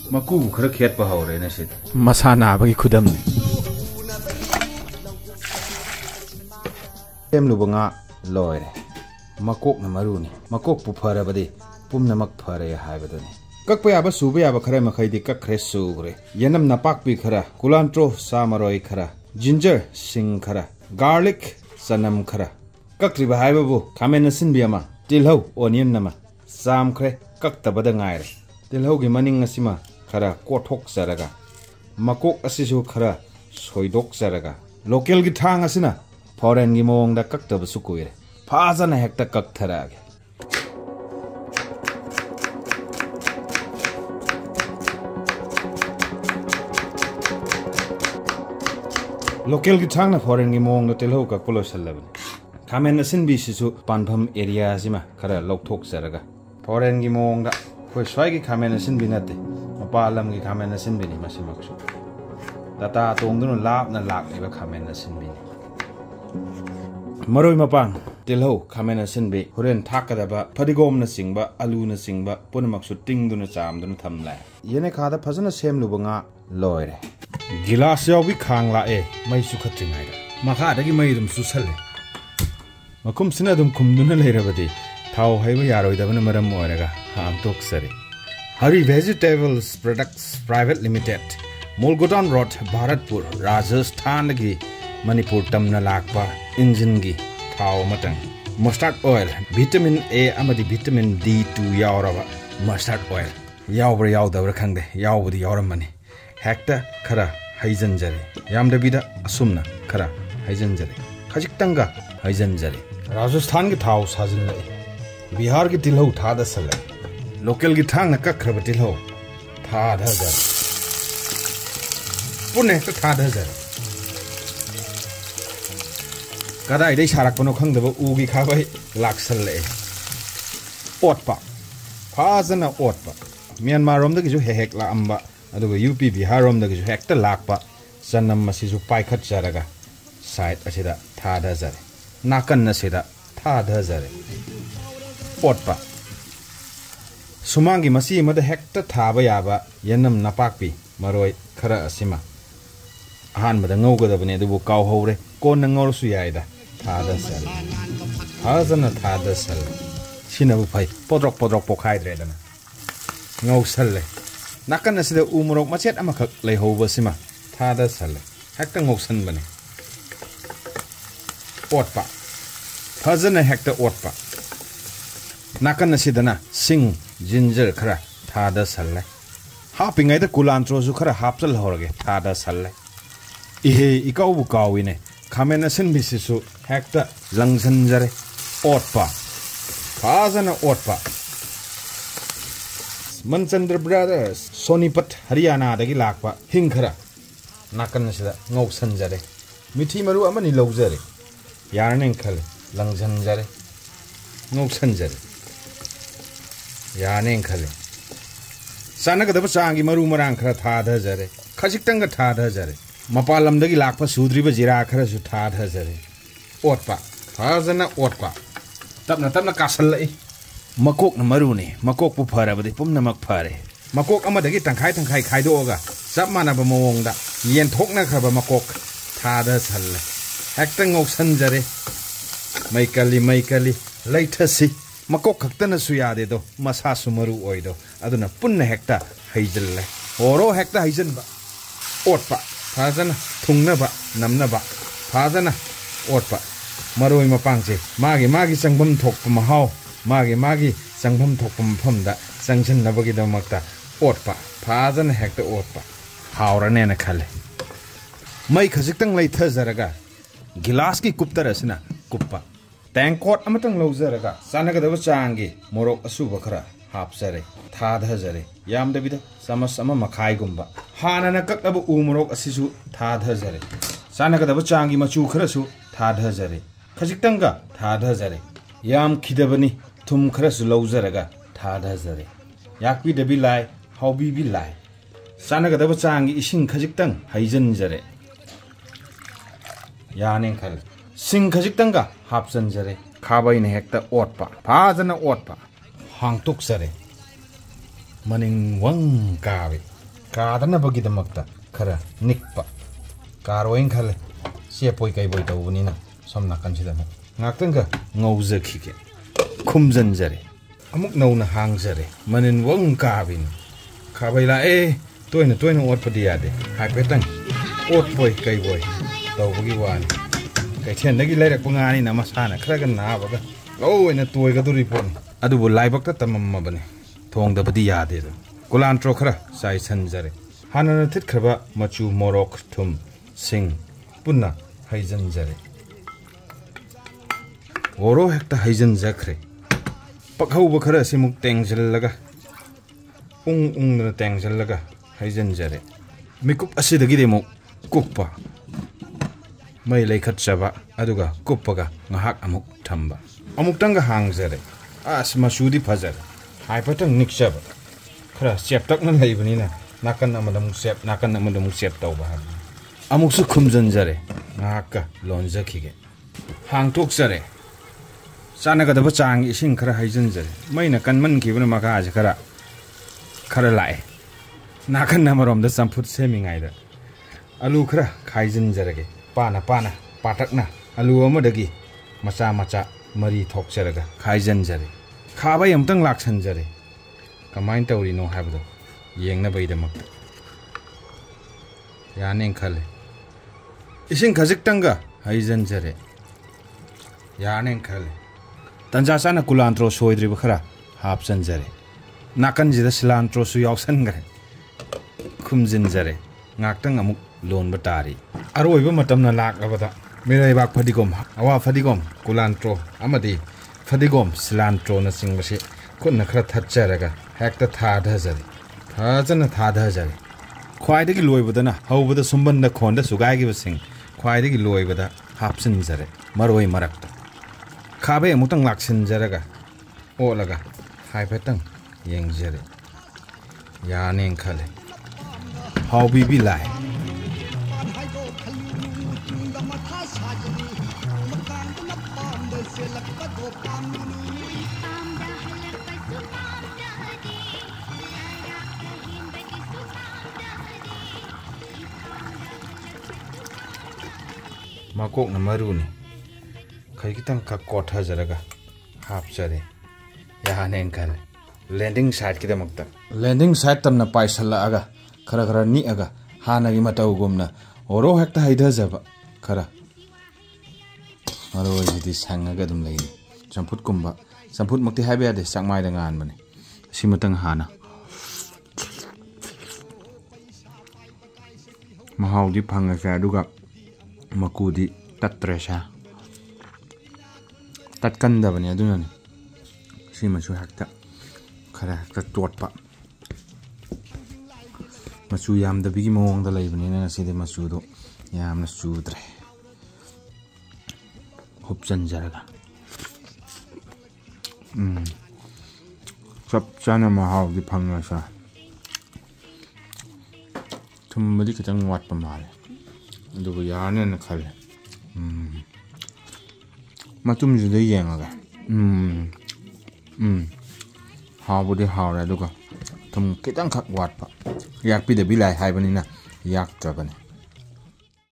maku khara khet pa hore na sit masana bagi khudam em lu banga loire makok na maru ni makok pu phara badi pumna mak phare haibadani kak pa yaba suba yaba khara makhai di kak khre su gre yanam napak pi khara kulantro samaroi khara ginger sing khara garlic sanam khara kak riba haibabu khamen nasin bi ama tilhau onion nama sam khre kak tabada ngaire tilhau gi maning asima khara kothok saraga makok asisu khara soidok saraga local gi thang asina foreign gi mawong da kak tab su kuire phajana hekta kak tharage local gi thang na foreign gi mawong da tilhau kak polo salabani khamen asin bi sisu panpham area sima khara lokthok saraga foreign gi mawong da khoi swai gi khamen asin bi nate mapalam gi khamen asin bi ni masimaksu data tongdunu lap na lak iba khamen asin bi maroi mapang tilhau khamen asin bi horen thakadaba phadigom na singba alu na singba punamaksu tingduna chamduna thamla yene khada phajana semlubanga loire gilas yawi kangla e mai su khatringai makha dagi mai dum su salle makum sina dum kumduna leirabadi thau haiba yaroidabana maram oiraga ham toksari Hari Vegetables Products Private Limited Mulgodan Road Bharatpur Rajasthan gi Manipur tamna lakpa engine gi thau matang mustard oil vitamin A amadi vitamin D2 yauraba mustard oil yaubra yaudabra khangde yaubudi yauramani hekta khara haijanjare yamdabida asumna khara haijanjare khajiktanga haijanjare Rajasthan gi thau sajinlai Bihar gi tilhau thada sala local gi thang na kakhraba tilhau thada jar pune ta thada jar kadai dai sarak pano khangdaba ugi khabai laksal le otpa phajana otpa Myanmar rom da gi ju hek la amba aduga UP Bihar rom da gi ju hekta lakpa sanam masi ju paikhat jaraga side asida thada jar nakan na sida thada jar otpa sumangi masi mada hekta thaba yaba yanam napakpi maroi khara asima ahan mada ngaugadabane adubu kaw hore kon ngor su yaida thada sal hazana thada sal sinabu phai podrok pokhai dredana ngau salle nakan asida umrok machet amakhak leihoba sima thada sal hekta ngau san bane otpa hazana hekta otpa nakan asidana sing ginger khara thada salle hapingai da kulantro su khara hapsal horage thada salle ihe ikau bu kawine khamen asin bisisu hekta langsanjare otpa phajana otpa Manchandra Brothers Sonipat Haryana dagi lakpa hing khara nakan asida ngau sanjare mithi maru amani laujare yarnen khale langsanjare ngau sanjare यानें खले सानक दब Changi मरु मरांग खरा थाधा जरे खजिक्तंग थाधा जरे मपालम दगी लाखपा सुद्रीब जिरा खरा सु थाधा जरे ओटपा थाजना ओटपा तबना castle मकोक न मरु ने मकोक पु फरबदि पुमना मक फरे मकोक अमा दगी तंखाई खाइदोगा सब मानब मवोंग दा येन थोकना खबा मकोक थाधा सल हेक्तंग औ संजरे मैकली लैथसी makok khakta na suyade do masa sumaru oido aduna punna hekta haijille oro hekta haijan ba otpa phajana thungna ba namna ba phajana otpa maroi mapangje magi sangbam thokpa mahau magi sangbam thokpa maphamda sangsin nabagi da makta otpa phajana hekta otpa haurane na khale mai khajiktang lai thajaraga gilas ki kuptarasina kuppa Tangkot amatang lauzaraga sanagadaba changi morok asuba khara hapsare thadhajare yamdabida samas ama makhai gumba hanana kakaba umorok asisu thadhajare sanagadaba changi machu kharasu thadhajare khajiktanga thadhajare yam khidabani thum kharasu lauzaraga thadhajare yakpi dabi lai haubi bi lai sanagadaba changi ising khajiktang haijanjare yanen khal sing khajiktanga hapsanjare khabai ne hekta otpa phajana otpa hangtuk sare maning wang kawe Kadana Bagidamata, Kara, Nikpa, Karoin Kale, Siapoi Boy Taunina, some Nakanchidam. Nakanga, Noza Kike, Kumzanzare, Amuk Nona Hangzare, Manin Wong Carvin, Kabaila, Twin what for the Ade, Hypetan, Oat Boy Boy, Tawagi one. Kaitian Nagilera Pungani Namasana, Kragan Navaga, oh, in a Toiga to report. Adubu Libaka Tamamabane, Thong the Badiade, Kulantro Kra, Sai Sanzare, Hana Titkaba, Machu Morok Tum, Sing, Punna, Haizanzare. Oro hekta Haizen Zakre. Pakau Bakara Simuk Tangzelaga, the Tangzelaga, Haizanzare. Mikup Asidagidemo, Kupa. May lay Katsava, Aduga, Kupaga, Nahak Amuk Tamba. Amuktanga Hangzare, As Masudi Pazar, Hyperton Nikshaba. Kra, Septak Navanina, Nakan Amadam Sep, Nakan Amadam Sep Tauba. Amuksu Kumzanzare, Naka, Lonza Kige. Hang Tuksare. Sanaga the Bachang is in Kara Haizenzer. Maina can man given a Makaja Kara Karalai. Nakan Namarom the Samput Seming either. Alukra, Kaizenzerage. Pana, Patakna, Aluamadagi, Macha, Marie Toxeraga, Kaizenzere. Kabayam Tang Laxanzere. Kamain Tauri no habdo. Yang Nabaidam. Yaning Kale. Isin Kaziktanga, Haizenzere. Yaning Kale. Tanjasana Kulantro Soidribakara, Hapsanzere. Nakanji the Silantro Suyoksangare. Kumzinzere. Naktang Amuk. Loan Batari. Aroiba Matamna Lak Avada, Mirabak Fadigom, Awa Fadigom, Kulantro, Amadi, Fadigom, Silantro, Nasing Mashi, Kunakra Tatcheraga, Hekta Tad Hazari, Tazan a Tad Hazari. Quite a giloy with an over the Sumbanda Konda Sugagi was sing, quite a giloy with a Hapsinzare, Maroi Marakta. Kabe Mutang Laksin Zeraga, Olaga, Hypetang, Yang Zere, Yaning Kale. How we be lie. Makok na maruni. Kay kitang kakot hazaraga. Hapsare. Yahanen kal. Landing site kita magta. Landing site tam na paisala aga. Kara ni aga. Hana gi mataw gumna. Oro hekta haida zaba. Kara. Maro jidi sangaga dum lagi. Samput kumba. Samput makti habi ade sangmai da ngan mane. Simatang hana. Mahau di phanga ka duga. Makudi Tatresha Tatkanda Vania Dunan Simasu Hekta Kara Torpa Masuyam the big mawong the label in a city Masudo Yam Sudre Hopsan Jaraga Chap Chana Mahau the Pangasha Tumbalikatang wat Pamal. Do yarn and a color. Matum is the young. How would the how I look? Tum Kitanka what? Yak be the Billy Hibanina, Yak Dragon.